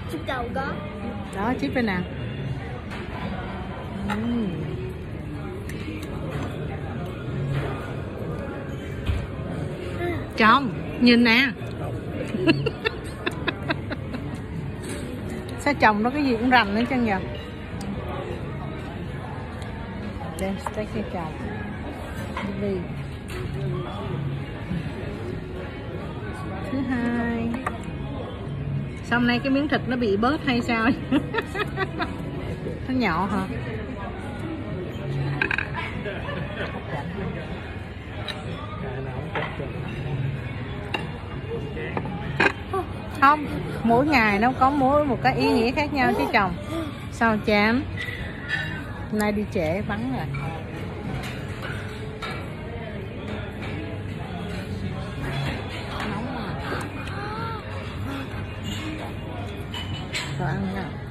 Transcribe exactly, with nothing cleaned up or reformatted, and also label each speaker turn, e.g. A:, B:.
A: chip đầu có.
B: Đó, chip bên nào. uhm. Chồng, nhìn nè. Sao chồng nó cái gì cũng rành nữa chân nhờ. Đem steak cho chồng đi. Thứ hai, xong nay cái miếng thịt nó bị bớt hay sao? Nó nhỏ hả? Không, mỗi ngày nó có mỗi một cái ý nghĩa khác nhau chứ chồng. Sao chán. Hôm nay đi trễ bắn rồi. Nóng mà. Rồi ăn nha.